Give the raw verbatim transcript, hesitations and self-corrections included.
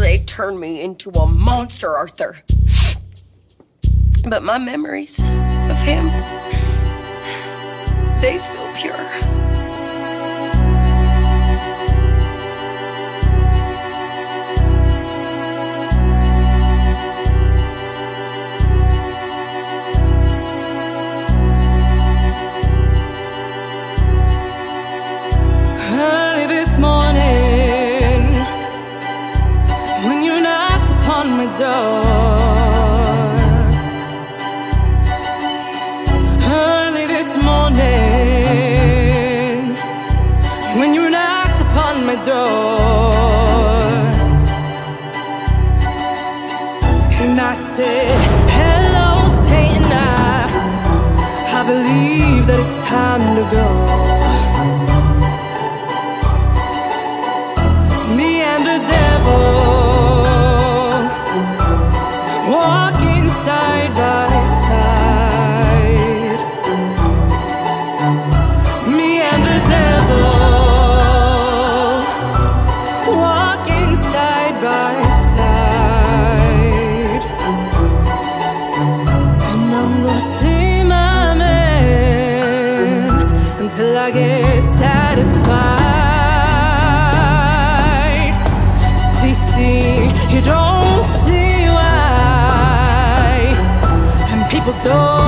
they turned me into a monster, Arthur. But my memories of him, they still pure. Early this morning, when you knocked upon my door, early this morning, when you knocked upon my door, and I said, hello, Satan, I, I believe that it's time to go. Me and the devil walking side by side. Me and the devil walking side by side. And I'm gonna see my man until I get satisfied. You don't see why, and people don't.